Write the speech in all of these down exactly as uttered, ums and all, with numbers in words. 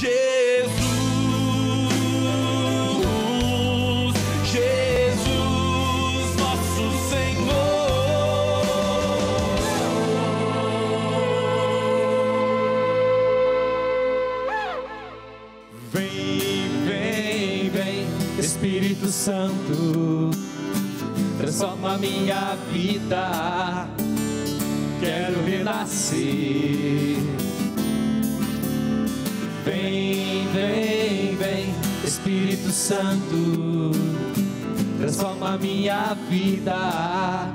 Espírito Santo, transforma minha vida. Quero renascer. Vem, vem, vem, Espírito Santo, transforma minha vida.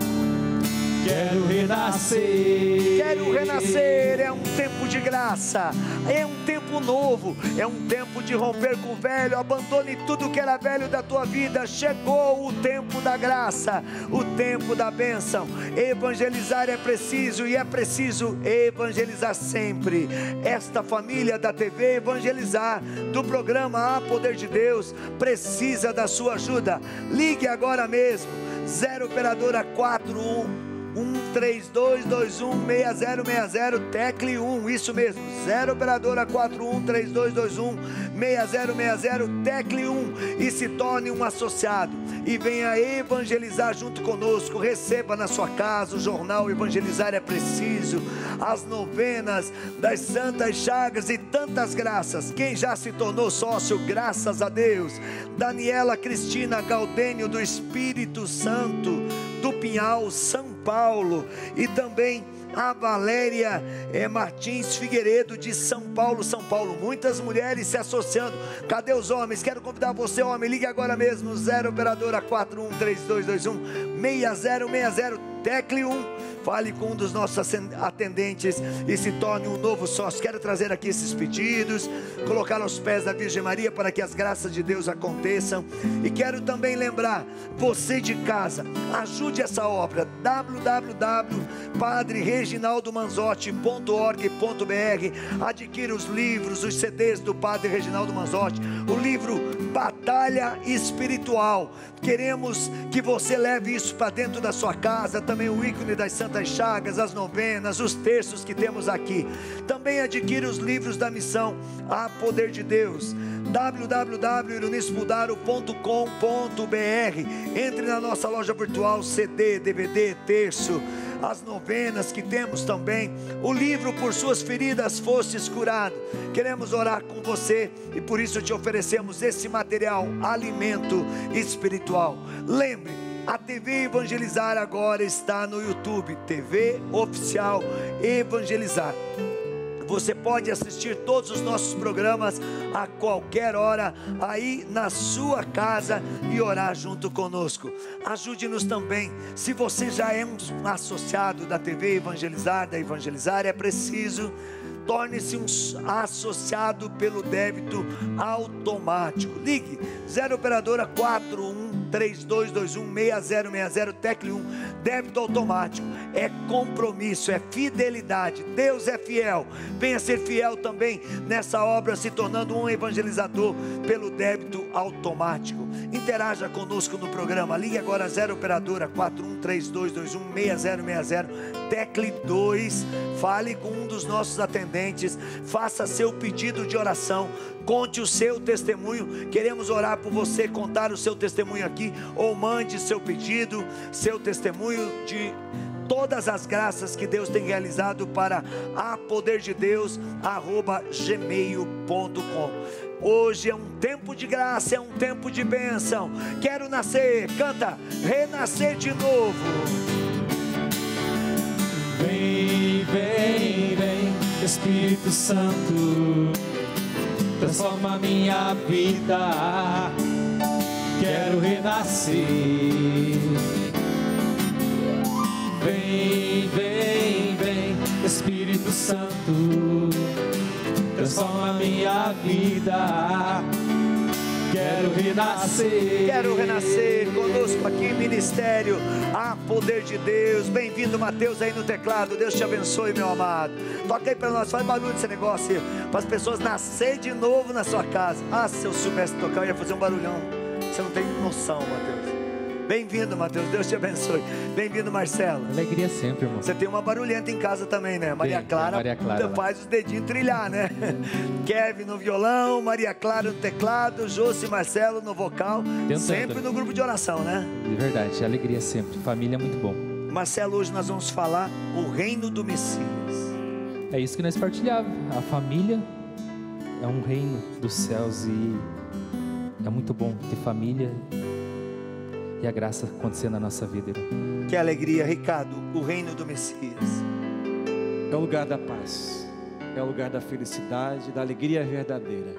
Quero renascer. Quero renascer. É um tempo de graça, é um tempo novo, é um tempo de romper com o velho. Abandone tudo que era velho da tua vida. Chegou o tempo da graça, o tempo da bênção. Evangelizar é preciso, e é preciso evangelizar sempre. Esta família da T V Evangelizar, do programa A Poder de Deus, precisa da sua ajuda. Ligue agora mesmo, zero operadora quatro um um três dois dois um seis zero seis zero, tecle um, isso mesmo, zero operadora quatro um três dois dois um seis zero seis zero, tecle um, e se torne um associado, e venha evangelizar junto conosco. Receba na sua casa o jornal Evangelizar é Preciso, as novenas das Santas Chagas e tantas graças. Quem já se tornou sócio, graças a Deus: Daniela Cristina Gaudênio, do Espírito Santo, do Pinhal, São Paulo, e também a Valéria é, Martins Figueiredo, de São Paulo, São Paulo. Muitas mulheres se associando. Cadê os homens? Quero convidar você, homem, ligue agora mesmo, zero operadora quatro um três dois dois um seis zero seis zero, tecle um. Fale com um dos nossos atendentes e se torne um novo sócio. Quero trazer aqui esses pedidos, colocar aos pés da Virgem Maria para que as graças de Deus aconteçam. E quero também lembrar, você de casa, ajude essa obra, w w w ponto padre reginaldo manzotti ponto org ponto b r. Adquira os livros, os C Ds do Padre Reginaldo Manzotti, o livro Batalha Espiritual. Queremos que você leve isso para dentro da sua casa. Também o ícone das Santas Chagas, as novenas, os textos que temos aqui. Também adquira os livros da missão A Poder de Deus, w w w ponto ironismudaro ponto com ponto b r. Entre na nossa loja virtual, C D, D V D, terço, as novenas que temos também, o livro Por Suas Feridas Fostes Curado. Queremos orar com você e por isso te oferecemos esse material, alimento espiritual. Lembre, a T V Evangelizar agora está no YouTube, T V Oficial Evangelizar. Você pode assistir todos os nossos programas a qualquer hora, aí na sua casa, e orar junto conosco. Ajude-nos também, se você já é um associado da T V Evangelizar, da Evangelizar é Preciso, torne-se um associado pelo débito automático. Ligue zero operadora quatro um três dois dois um seis zero seis zero, tecle um. Débito automático é compromisso, é fidelidade. Deus é fiel. Venha ser fiel também nessa obra, se tornando um evangelizador pelo débito automático. Interaja conosco no programa. Ligue agora zero operadora quatro um três dois dois um seis zero seis zero, tecle dois. Fale com um dos nossos atendentes, faça seu pedido de oração, conte o seu testemunho. Queremos orar por você, contar o seu testemunho aqui, ou mande seu pedido, seu testemunho de todas as graças que Deus tem realizado para a poder de Deus, arroba gmail ponto com. Hoje é um tempo de graça, é um tempo de bênção. Quero nascer, canta, renascer de novo. Vem, vem, vem, Espírito Santo, transforma minha vida. Quero renascer. Vem, vem, vem, Espírito Santo, transforma minha vida. Quero renascer. Quero renascer. Conosco aqui, Ministério A Poder de Deus. Bem-vindo, Mateus, aí no teclado. Deus te abençoe, meu amado. Toca aí para nós, faz barulho desse negócio aí, para as pessoas nascerem de novo na sua casa. Ah, se eu soubesse tocar, eu ia fazer um barulhão. Você não tem noção, Mateus. Bem-vindo, Mateus, Deus te abençoe. Bem-vindo, Marcelo. Alegria sempre, irmão. Você tem uma barulhenta em casa também, né? Maria Tem, Clara, Maria Clara faz os dedinhos trilhar, né? Kevin no violão, Maria Clara no teclado, Josi e Marcelo no vocal. Tentando. Sempre no grupo de oração, né? De verdade, alegria sempre. Família é muito bom. Marcelo, hoje nós vamos falar o reino do Messias. É isso que nós partilhávamos. A família é um reino dos céus e é muito bom ter família e a graça acontecer na nossa vida, irmão. Que alegria, Ricardo, o reino do Messias. É o lugar da paz, é o lugar da felicidade, da alegria verdadeira.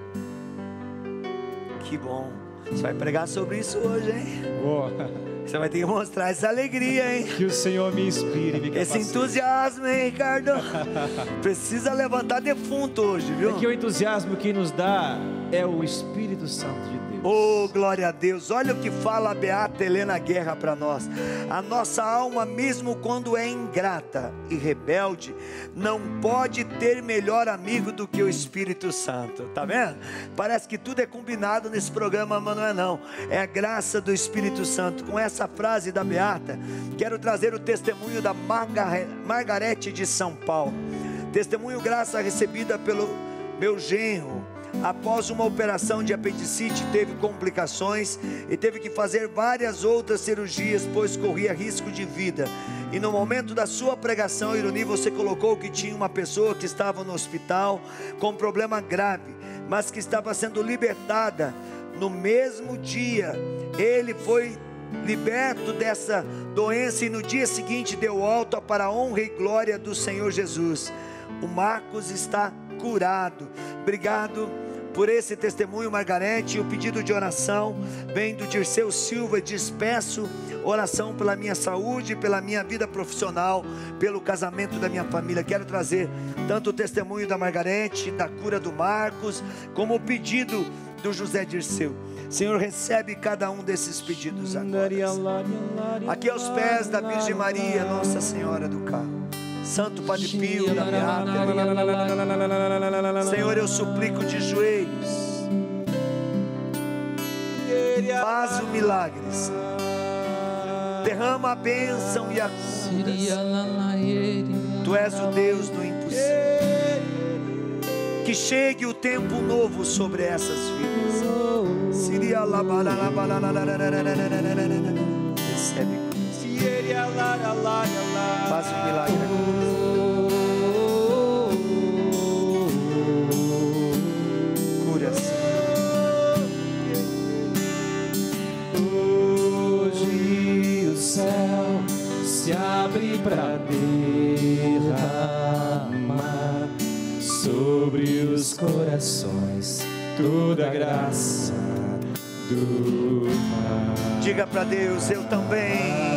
Que bom. Você vai pregar sobre isso hoje, hein? Oh. Você vai ter que mostrar essa alegria, hein? Que o Senhor me inspire, me Esse capacite. entusiasmo, hein, Ricardo? Precisa levantar defunto hoje, viu? É que o entusiasmo que nos dá é o Espírito Santo de Deus. Oh, glória a Deus. Olha o que fala a beata Helena Guerra para nós. A nossa alma, mesmo quando é ingrata e rebelde, não pode ter melhor amigo do que o Espírito Santo. Tá vendo? Parece que tudo é combinado nesse programa, mas não é não. É a graça do Espírito Santo. Com essa frase da beata, quero trazer o testemunho da Marga- Margarete de São Paulo. Testemunho graça recebida pelo meu genro. Após uma operação de apendicite, teve complicações e teve que fazer várias outras cirurgias, pois corria risco de vida. E no momento da sua pregação, Ironi, você colocou que tinha uma pessoa que estava no hospital com um problema grave, mas que estava sendo libertada. No mesmo dia, ele foi liberto dessa doença e no dia seguinte deu alta para a honra e glória do Senhor Jesus. O Marcos está curado. Obrigado por esse testemunho, Margarete. O pedido de oração vem do Dirceu Silva. Despeço oração pela minha saúde, pela minha vida profissional, pelo casamento da minha família. Quero trazer tanto o testemunho da Margarete, da cura do Marcos, como o pedido do José Dirceu. Senhor, recebe cada um desses pedidos agora. Aqui aos pés da Virgem Maria, Nossa Senhora do Carmo. Santo Padre Pio da Beata, Senhor, eu suplico de joelhos, faz o milagre, derrama a bênção e a cura. Tu és o Deus do impossível. Que chegue o tempo novo sobre essas vidas. Recebe. Faz um milagre. Cura-se. Hoje o céu se abre para derramar sobre os corações toda a graça do mar. Diga para Deus, eu também.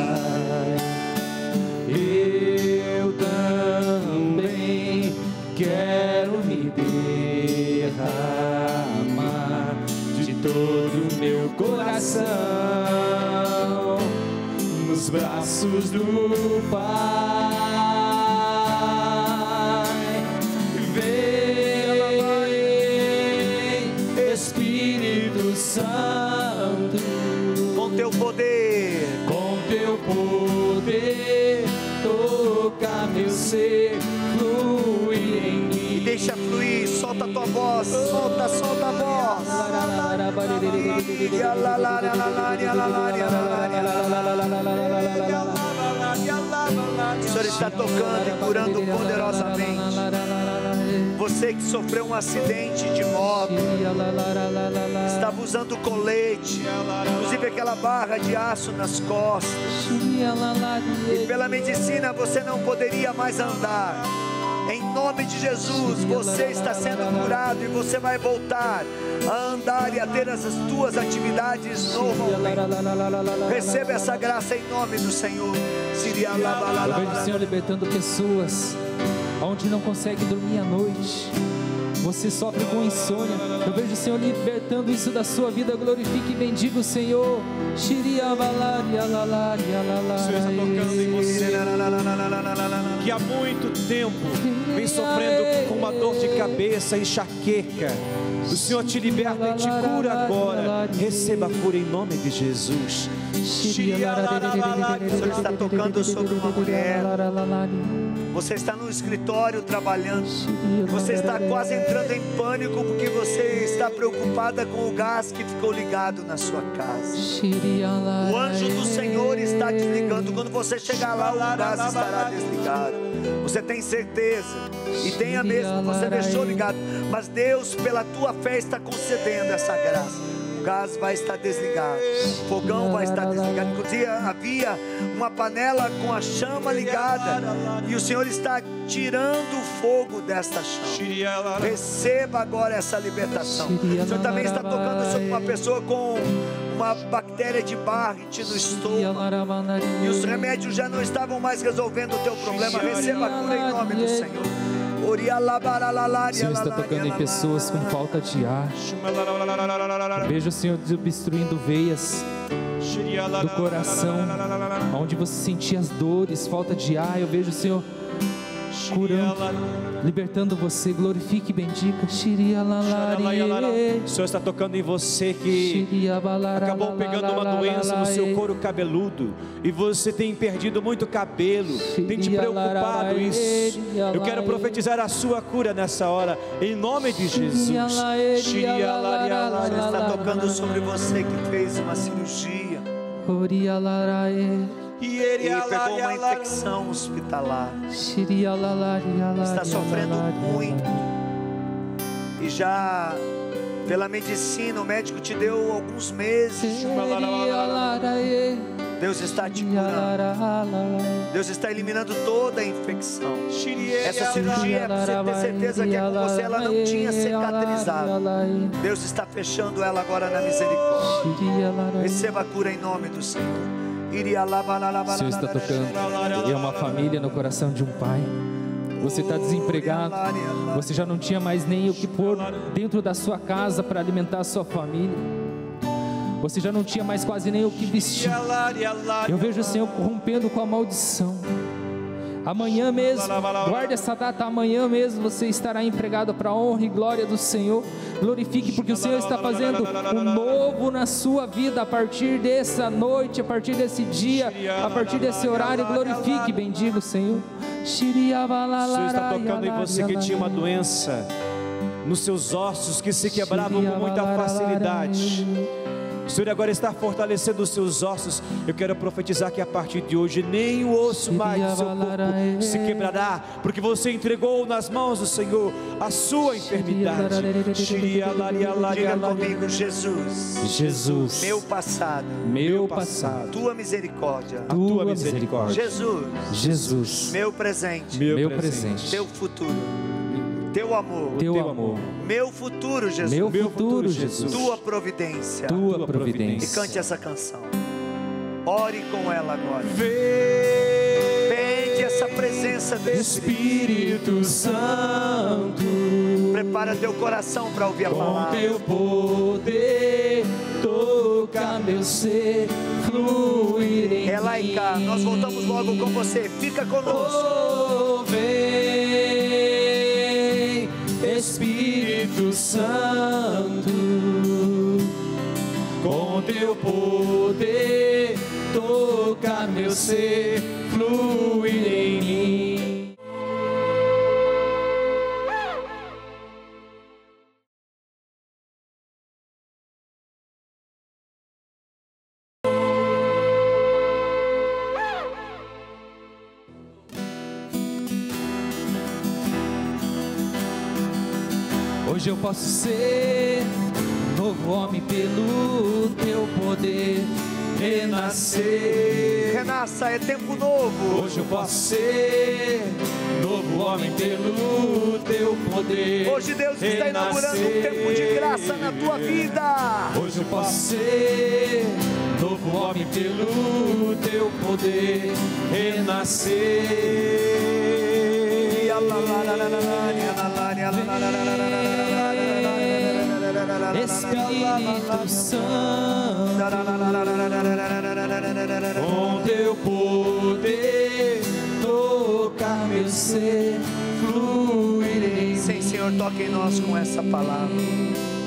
Eu também quero me derramar de todo o meu coração nos braços do Pai. Vem, Espírito Santo, Com teu poder, com teu poder, toca meu ser, flui em mim. e deixa fluir, solta a tua voz, solta, solta a voz. O Senhor está tocando e curando poderosamente. Você que sofreu um acidente de moto, estava usando colete, inclusive aquela barra de aço nas costas, e pela medicina você não poderia mais andar. Em nome de Jesus, você está sendo curado e você vai voltar a andar e a ter as tuas atividades normalmente. Receba essa graça em nome do Senhor. Eu vejo o Senhor libertando pessoas onde não consegue dormir à noite. Você sofre com insônia. Eu vejo o Senhor libertando isso da sua vida. Glorifique e bendiga o Senhor. O Senhor está tocando em você, que há muito tempo vem sofrendo com uma dor de cabeça, enxaqueca, O Senhor te liberta e te cura agora. Receba a cura em nome de Jesus. O Senhor está tocando sobre uma mulher. Você está no escritório trabalhando. Você está quase entrando em pânico porque você está preocupada com o gás que ficou ligado na sua casa. O anjo do Senhor está desligando. Quando você chegar lá, o gás estará desligado. Você tem certeza e tenha mesmo, você deixou ligado, mas Deus, pela tua fé, está concedendo essa graça. O gás vai estar desligado, o fogão vai estar desligado. Inclusive havia uma panela com a chama ligada e o Senhor está tirando o fogo desta chama. Receba agora essa libertação. O Senhor também está tocando sobre uma pessoa com uma bactéria de Barrett no estômago e os remédios já não estavam mais resolvendo o teu problema. Receba a cura em nome do Senhor. O Senhor está tocando em pessoas com falta de ar. Veja o Senhor obstruindo veias do coração, onde você sentia as dores, falta de ar. Eu vejo o Senhor curando, libertando você. Glorifique e bendiga. O Senhor está tocando em você que acabou pegando uma doença no seu couro cabeludo e você tem perdido muito cabelo, tem te preocupado isso. Eu quero profetizar a sua cura nessa hora, em nome de Jesus. O Senhor está tocando sobre você que fez uma cirurgia e pegou uma infecção hospitalar, está sofrendo muito e já pela medicina o médico te deu alguns meses. Deus está te curando, Deus está eliminando toda a infecção. Essa cirurgia, você ter certeza que é com você, ela não tinha cicatrizado. Deus está fechando ela agora na misericórdia. Receba a cura em nome do Senhor. O Senhor está tocando, e é uma família no coração de um pai. Você está desempregado, você já não tinha mais nem o que pôr dentro da sua casa para alimentar a sua família. Você já não tinha mais quase nem o que vestir. Eu vejo o Senhor rompendo com a maldição. Amanhã mesmo, guarde essa data, amanhã mesmo você estará empregado para a honra e glória do Senhor. Glorifique, porque o Senhor está fazendo um novo na sua vida a partir dessa noite, a partir desse dia, a partir desse horário. Glorifique, bendiga o Senhor. O Senhor está tocando em você que tinha uma doença nos seus ossos que se quebravam com muita facilidade. O Senhor agora está fortalecendo os seus ossos. Eu quero profetizar que a partir de hoje nem o osso mais do seu corpo se quebrará, porque você entregou nas mãos do Senhor a sua enfermidade. Diga comigo: Jesus, Jesus, meu passado, meu passado, tua misericórdia, a tua misericórdia. Jesus, Jesus, meu presente, meu presente, teu futuro, teu amor, teu amor, meu futuro, Jesus, meu futuro, Jesus, tua providência, tua providência. E cante essa canção. Ore com ela agora. Pede essa presença do Espírito Santo. Prepara teu coração para ouvir a palavra. Com teu poder, toca meu ser, fluir em é lá e cá. Nós voltamos logo com você. Fica conosco. Oh, vem, Espírito Santo, com teu poder, toca meu ser, fluir em mim. Hoje eu posso ser novo homem pelo teu poder, renascer. Renasça, é tempo novo. Hoje eu posso ser novo homem pelo teu poder. Hoje Deus está inaugurando um tempo de graça na tua vida. Hoje eu posso ser novo homem pelo teu poder, renascer. Espírito Santo, com teu poder, tocar meu ser, fluir em mim. Sim, Senhor, toque em nós com essa palavra.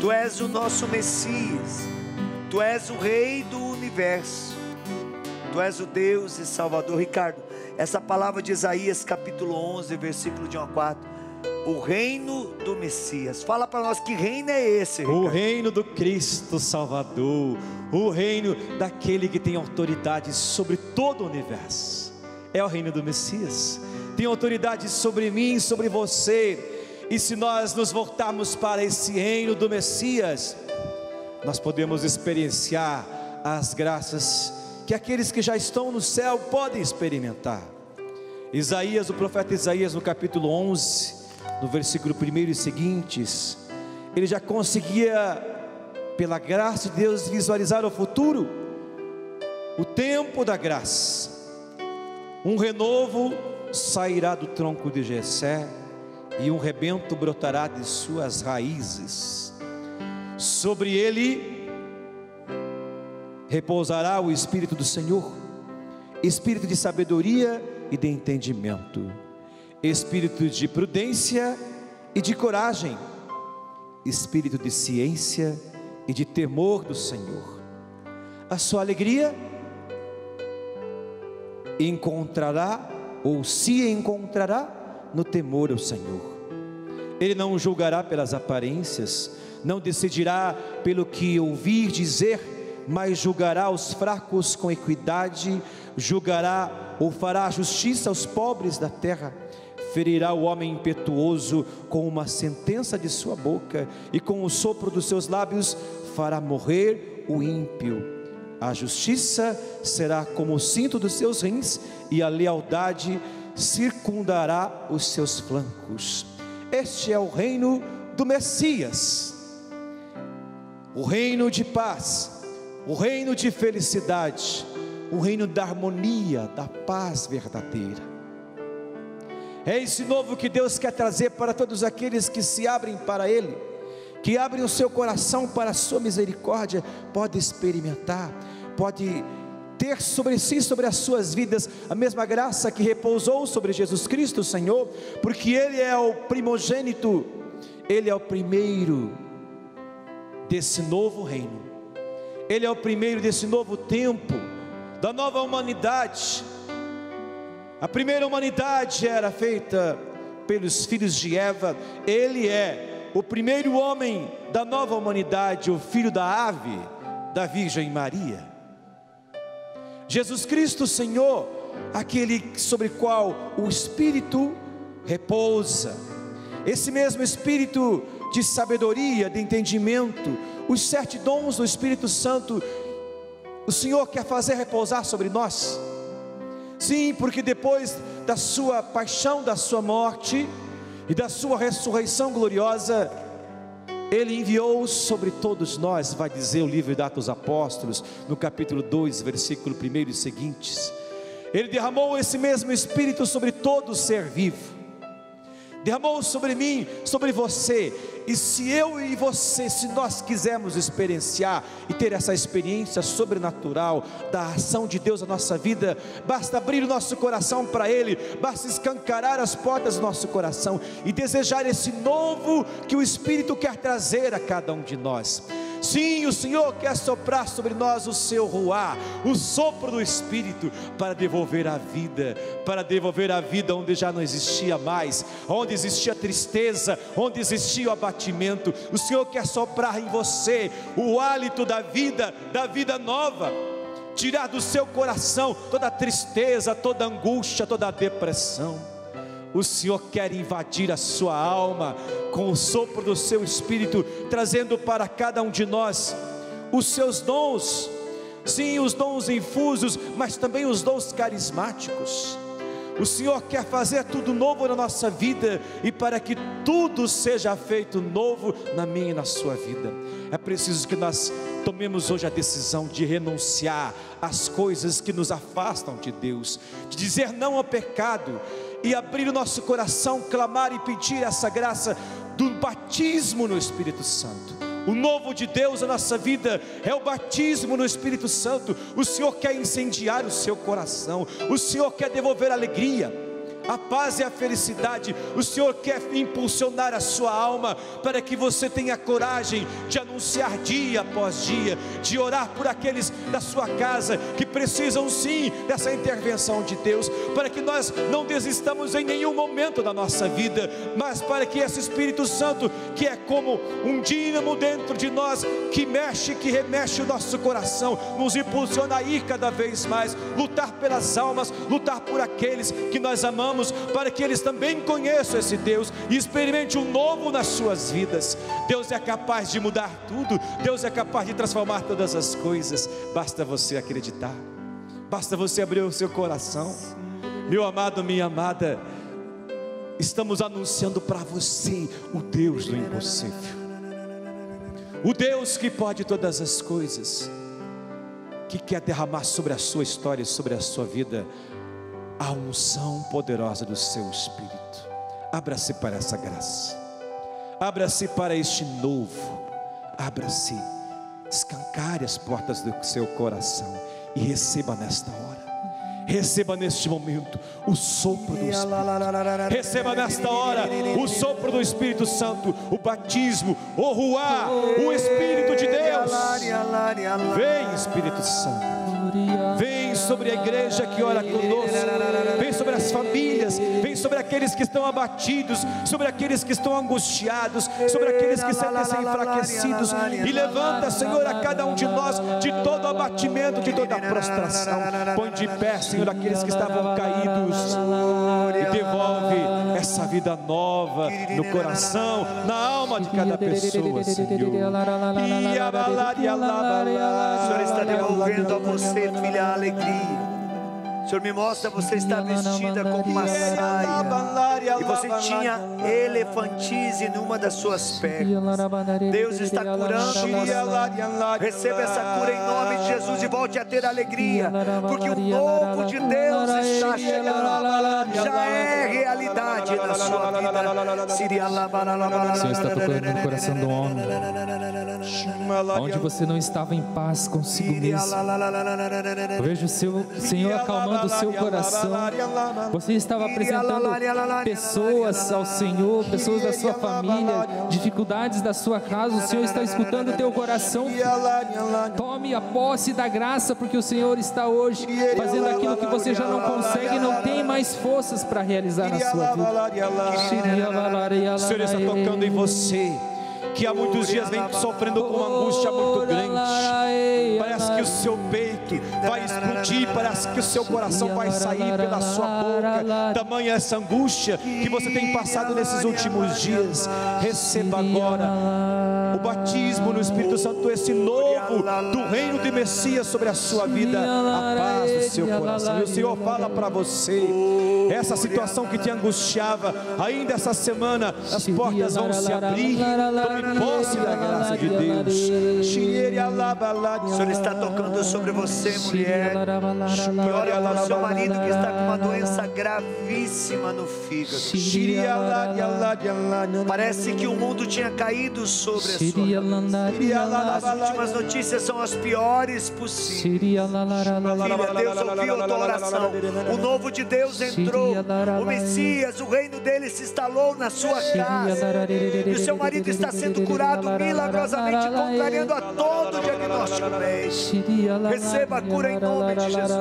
Tu és o nosso Messias, Tu és o Rei do Universo, Tu és o Deus e Salvador. Ricardo, essa palavra de Isaías capítulo onze, versículo de um a quatro, o reino do Messias, fala para nós que reino é esse, Ricardo? O reino do Cristo Salvador, o reino daquele que tem autoridade sobre todo o universo, é o reino do Messias, tem autoridade sobre mim, sobre você. E se nós nos voltarmos para esse reino do Messias, nós podemos experienciar as graças que aqueles que já estão no céu podem experimentar. Isaías, o profeta Isaías, no capítulo onze, no versículo primeiro e seguintes, ele já conseguia, pela graça de Deus, visualizar o futuro, o tempo da graça. Um renovo sairá do tronco de Jessé, e um rebento brotará de suas raízes. Sobre ele repousará o Espírito do Senhor, Espírito de sabedoria e de entendimento, Espírito de prudência e de coragem, Espírito de ciência e de temor do Senhor. A sua alegria encontrará, ou se encontrará, no temor ao Senhor. Ele não julgará pelas aparências, não decidirá pelo que ouvir dizer, mas julgará os fracos com equidade, julgará ou fará justiça aos pobres da terra, ferirá o homem impetuoso com uma sentença de sua boca, e com o sopro dos seus lábios fará morrer o ímpio. A justiça será como o cinto dos seus rins, e a lealdade circundará os seus flancos. Este é o reino do Messias, o reino de paz, o reino de felicidade, o reino da harmonia, da paz verdadeira. É esse novo que Deus quer trazer para todos aqueles que se abrem para Ele, que abrem o seu coração para a sua misericórdia. Pode experimentar, pode ter sobre si, sobre as suas vidas, a mesma graça que repousou sobre Jesus Cristo, Senhor, porque Ele é o primogênito, Ele é o primeiro desse novo reino, Ele é o primeiro desse novo tempo, da nova humanidade. A primeira humanidade era feita pelos filhos de Eva, Ele é o primeiro homem da nova humanidade, o filho da ave, da Virgem Maria. Jesus Cristo, Senhor, aquele sobre qual o Espírito repousa, esse mesmo Espírito de sabedoria, de entendimento, os sete dons do Espírito Santo, o Senhor quer fazer repousar sobre nós. Sim, porque depois da sua paixão, da sua morte e da sua ressurreição gloriosa, Ele enviou sobre todos nós, vai dizer o livro de Atos dos Apóstolos, no capítulo dois, versículo primeiro e seguintes. Ele derramou esse mesmo Espírito sobre todo ser vivo, derramou sobre mim, sobre você. E se eu e você, se nós quisermos experienciar e ter essa experiência sobrenatural da ação de Deus na nossa vida, basta abrir o nosso coração para Ele, basta escancarar as portas do nosso coração e desejar esse novo que o Espírito quer trazer a cada um de nós. Sim, o Senhor quer soprar sobre nós o seu ruá, o sopro do Espírito, para devolver a vida, para devolver a vida onde já não existia mais, onde existia tristeza, onde existia o abatimento. O Senhor quer soprar em você o hálito da vida, da vida nova, tirar do seu coração toda a tristeza, toda a angústia, toda a depressão. O Senhor quer invadir a sua alma com o sopro do seu Espírito, trazendo para cada um de nós os seus dons. Sim, os dons infusos, mas também os dons carismáticos. O Senhor quer fazer tudo novo na nossa vida, e para que tudo seja feito novo na minha e na sua vida, é preciso que nós tomemos hoje a decisão de renunciar às coisas que nos afastam de Deus, de dizer não ao pecado, e abrir o nosso coração, clamar e pedir essa graça do batismo no Espírito Santo. O novo de Deus na nossa vida é o batismo no Espírito Santo. O Senhor quer incendiar o seu coração, o Senhor quer devolver alegria, a paz e a felicidade. O Senhor quer impulsionar a sua alma para que você tenha coragem de anunciar dia após dia, de orar por aqueles da sua casa que precisam sim dessa intervenção de Deus, para que nós não desistamos em nenhum momento da nossa vida, mas para que esse Espírito Santo, que é como um dínamo dentro de nós, que mexe, que remexe o nosso coração, nos impulsiona a ir cada vez mais, lutar pelas almas, lutar por aqueles que nós amamos, para que eles também conheçam esse Deus e experimente um novo nas suas vidas. Deus é capaz de mudar tudo, Deus é capaz de transformar todas as coisas, basta você acreditar, basta você abrir o seu coração. Meu amado, minha amada, estamos anunciando para você o Deus do impossível, o Deus que pode todas as coisas, que quer derramar sobre a sua história e sobre a sua vida a unção poderosa do seu Espírito. Abra-se para essa graça, abra-se para este novo, abra-se, escancare as portas do seu coração e receba nesta hora, receba neste momento o sopro do Espírito, receba nesta hora o sopro do Espírito Santo, o batismo, o ruá, o Espírito de Deus. Vem, Espírito Santo, vem sobre a igreja que ora conosco, vem sobre as famílias, vem sobre aqueles que estão abatidos, sobre aqueles que estão angustiados, sobre aqueles que sentem-se enfraquecidos, e levanta, Senhor, a cada um de nós de todo abatimento, de toda prostração. Põe de pé, Senhor, aqueles que estavam caídos, e devolve essa vida nova no coração, na alma de cada pessoa, Senhor. O Senhor está devolvendo a você, filha, a alegria. O Senhor me mostra, você está vestida com uma saia e você tinha elefantise numa das suas pernas. Deus está curando você. Receba essa cura em nome de Jesus e volte a ter alegria, porque o novo de Deus está chegando, já é realidade na sua vida. O Senhor está tocando no coração do homem, onde você não estava em paz consigo mesmo. Eu vejo o seu Senhor acalmando o seu coração. Você estava apresentando pessoas ao Senhor, pessoas da sua família, dificuldades da sua casa. O Senhor está escutando o teu coração. Tome a posse da graça, porque o Senhor está hoje fazendo aquilo que você já não consegue e não tem mais forças para realizar na sua vida. O Senhor está tocando em você, que há muitos dias vem sofrendo com uma angústia muito grande. Parece que o seu peito vai explodir, parece que o seu coração vai sair pela sua boca. Tamanha essa angústia que você tem passado nesses últimos dias. Receba agora o batismo no Espírito Santo, esse novo do reino de Messias sobre a sua vida, a paz do seu coração. E o Senhor fala para você, essa situação que te angustiava, ainda essa semana as portas vão se abrir. Tome posse da graça de Deus. O Senhor está tocando sobre você, mulher, que ora pelo seu marido que está com uma doença gravíssima no fígado. Parece que o mundo tinha caído sobre a sua vida. As últimas notícias são as piores possíveis. Filha, Deus ouviu a tua oração. O novo de Deus entrou. O Messias, o reino dele se instalou na sua casa. E o seu marido está sendo curado milagrosamente, contrariando a todo diagnóstico médico. Receba a cura em nome de Jesus.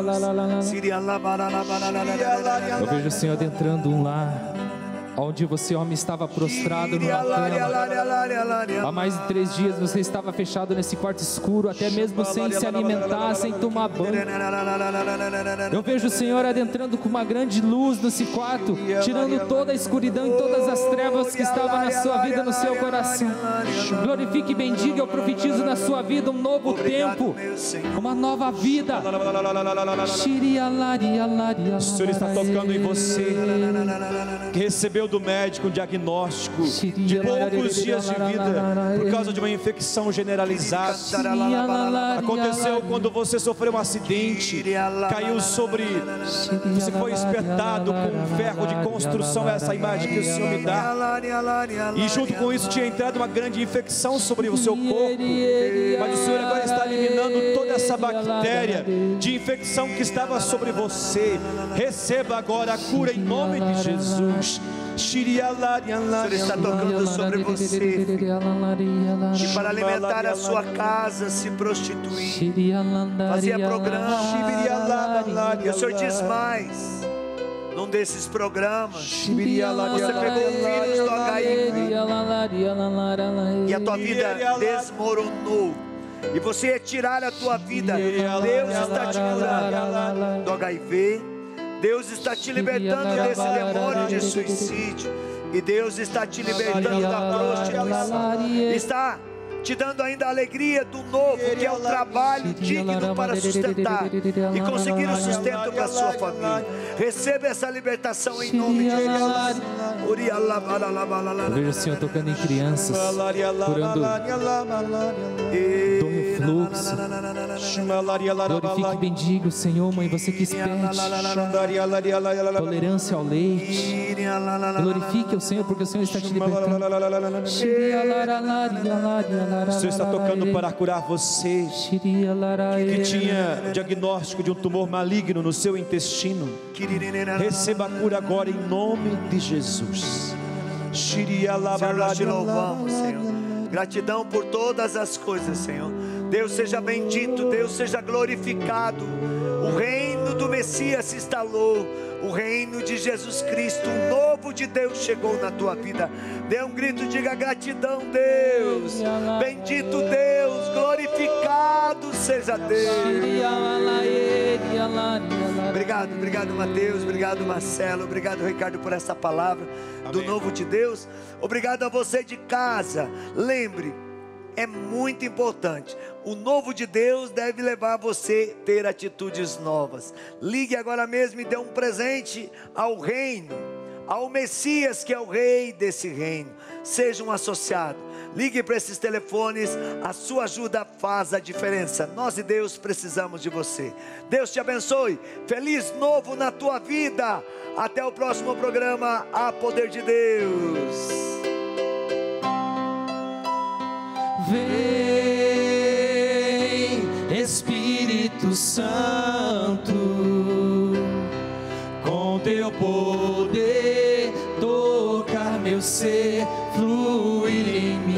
Eu vejo o Senhor adentrando um lar, onde você, homem, estava prostrado numa cama. Há mais de três dias você estava fechado nesse quarto escuro, até mesmo sem se alimentar, sem tomar banho. Eu vejo o Senhor adentrando com uma grande luz nesse quarto, tirando toda a escuridão e todas as trevas que estavam na sua vida, no seu coração. Glorifique e bendiga, eu profetizo na sua vida um novo tempo, uma nova vida. O Senhor está tocando em você, que recebeu recebeu do médico um diagnóstico de poucos dias de vida por causa de uma infecção generalizada. Aconteceu quando você sofreu um acidente, caiu sobre, você foi espetado com um ferro de construção, essa imagem que o Senhor me dá, e junto com isso tinha entrado uma grande infecção sobre o seu corpo, mas o Senhor agora está eliminando toda essa bactéria de infecção que estava sobre você. Receba agora a cura em nome de Jesus. O Senhor está tocando sobre você, e para alimentar a sua casa se prostituir, fazia programa, e o Senhor diz mais, num desses programas, você pegou vírus do H I V, e a tua vida desmoronou, e você ia tirar a tua vida. Deus está te curando do H I V, Deus está te libertando desse demônio de suicídio, e Deus está te libertando da prostituição, está te dando ainda a alegria do novo, que é o trabalho digno para sustentar e conseguir o sustento para a sua família. Receba essa libertação em nome de Jesus. Eu vejo o Senhor tocando em crianças, curando do refluxo. Glorifique e bendiga o Senhor, mãe, você que espete tolerância ao leite. Glorifique o Senhor, porque o Senhor está te libertando. O Senhor está tocando para curar você que tinha diagnóstico de um tumor maligno no seu intestino. Receba a cura agora em nome de Jesus. Senhor, nós te louvamos, Senhor. Gratidão por todas as coisas, Senhor. Deus seja bendito, Deus seja glorificado. O reino do Messias se instalou. O reino de Jesus Cristo, o novo de Deus chegou na tua vida. Dê um grito, diga gratidão, Deus. Bendito Deus, glorificado seja Deus. Obrigado, obrigado Mateus, obrigado Marcelo, obrigado Ricardo por essa palavra do Amém. novo de Deus. Obrigado a você de casa. Lembre, é muito importante. O novo de Deus deve levar você a ter atitudes novas. Ligue agora mesmo e dê um presente ao reino, ao Messias que é o rei desse reino. Seja um associado. Ligue para esses telefones, a sua ajuda faz a diferença. Nós e Deus precisamos de você. Deus te abençoe. Feliz novo na tua vida. Até o próximo programa, A Poder de Deus. Vem, Espírito Santo, com teu poder tocar meu ser, fluir em mim.